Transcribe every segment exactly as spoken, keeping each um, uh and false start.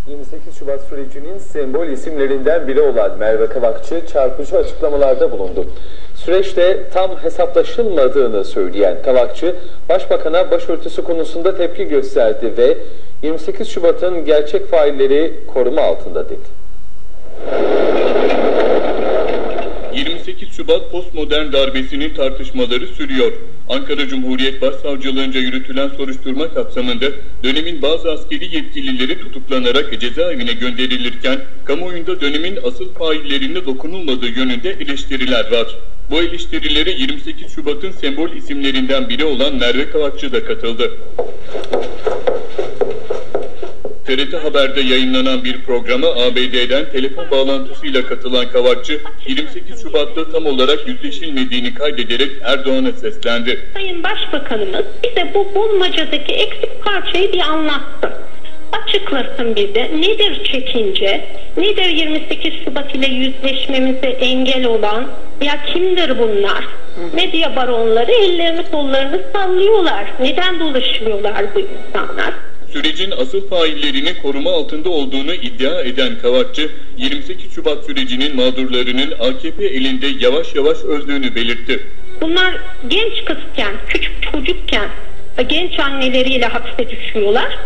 yirmi sekiz Şubat sürecinin sembol isimlerinden biri olan Merve Kavakçı çarpıcı açıklamalarda bulundu. Süreçte tam hesaplaşılmadığını söyleyen Kavakçı, Başbakan'a başörtüsü konusunda tepki gösterdi ve yirmi sekiz Şubat'ın gerçek failleri koruma altında dedi. yirmi sekiz Şubat postmodern darbesinin tartışmaları sürüyor. Ankara Cumhuriyet Başsavcılığınca yürütülen soruşturma kapsamında dönemin bazı askeri yetkilileri tutuklanarak cezaevine gönderilirken kamuoyunda dönemin asıl faillerine dokunulmadığı yönünde eleştiriler var. Bu eleştirilere yirmi sekiz Şubat'ın sembol isimlerinden biri olan Merve Kavakçı da katıldı. T R T Haber'de yayınlanan bir programa A B D'den telefon bağlantısıyla katılan Kavakçı, yirmi sekiz Şubat'ta tam olarak yüzleşilmediğini kaydederek Erdoğan'a seslendi. Sayın Başbakanımız bize bu bulmacadaki eksik parçayı bir anlattı. Açıklasın bize, nedir çekince, nedir yirmi sekiz Şubat ile yüzleşmemize engel olan, ya kimdir bunlar? Medya baronları ellerini kollarını sallıyorlar. Neden dolaşıyorlar bu insanlar? Sürecin asıl faillerinin koruma altında olduğunu iddia eden Kavakçı, yirmi sekiz Şubat sürecinin mağdurlarının A K P elinde yavaş yavaş öldüğünü belirtti. Bunlar genç kızken, küçük çocukken genç anneleriyle hapse düşüyorlar.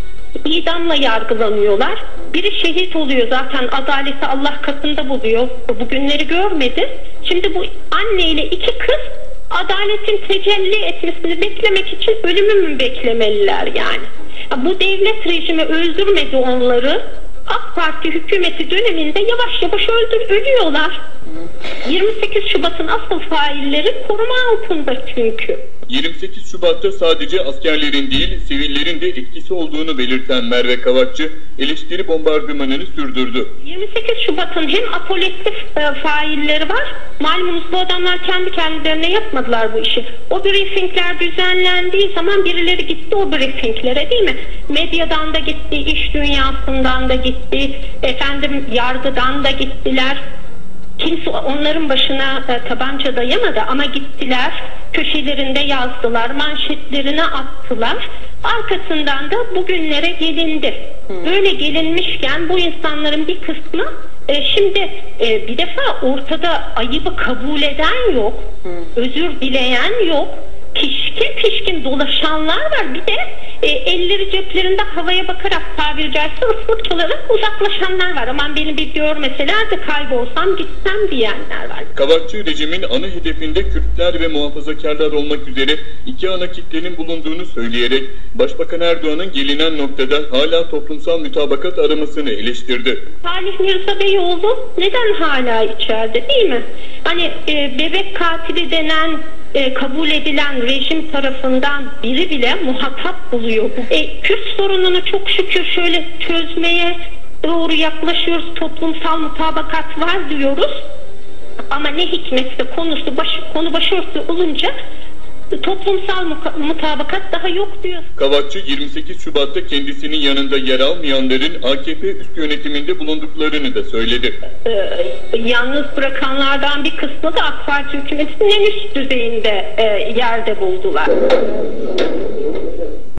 İdamla yargılanıyorlar. Biri şehit oluyor, zaten adaleti Allah katında buluyor. Bugünleri görmedi. Şimdi bu anne ile iki kız adaletin tecelli etmesini beklemek için ölümü mü beklemeliler yani? Bu devlet rejimi öldürmedi onları. AK Parti hükümeti döneminde yavaş yavaş öldür, ölüyorlar. yirmi sekiz Şubat'ın asıl failleri koruma altında çünkü. yirmi sekiz Şubat'ta sadece askerlerin değil, sivillerin de etkisi olduğunu belirten Merve Kavakçı, eleştiri bombardımanını sürdürdü. yirmi sekiz Şubat'ın hem apolitik e, failleri var, malumunuz bu adamlar kendi kendilerine yapmadılar bu işi. O briefingler düzenlendiği zaman birileri gitti o briefinglere, değil mi? Medyadan da gitti, iş dünyasından da gitti, efendim yargıdan da gittiler. Kimse onların başına e, tabanca dayamadı ama gittiler, köşelerinde yazdılar, manşetlerine attılar. Arkasından da bugünlere gelindi. Böyle gelinmişken bu insanların bir kısmı e, şimdi e, bir defa ortada ayıbı kabul eden yok, özür dileyen yok. Pişkin pişkin dolaşanlar var. Bir de e, elleri ceplerinde havaya bakarak, tabiri caizse ıslık çalarak uzaklaşanlar var. Aman beni bir görmeseler de kaybolsam gitsem diyenler var. Kavakçı rejimin ana hedefinde Kürtler ve muhafazakarlar olmak üzere iki ana kitlenin bulunduğunu söyleyerek Başbakan Erdoğan'ın gelinen noktada hala toplumsal mütabakat aramasını eleştirdi. Salih Mirza Beyoğlu neden hala içeride, değil mi? Hani e, bebek katili denen E, kabul edilen rejim tarafından biri bile muhatap buluyor. E, Kürt sorununu çok şükür şöyle çözmeye doğru yaklaşıyoruz. Toplumsal mutabakat var diyoruz. Ama ne hikmetse konusu baş, konu başörtüsü olunca toplumsal mutabakat daha yok diyor. Kavakçı yirmi sekiz Şubat'ta kendisinin yanında yer almayanların A K P üst yönetiminde bulunduklarını da söyledi. Ee, yalnız bırakanlardan bir kısmı da AK Parti hükümetinin en üst düzeyinde e, yerde buldular.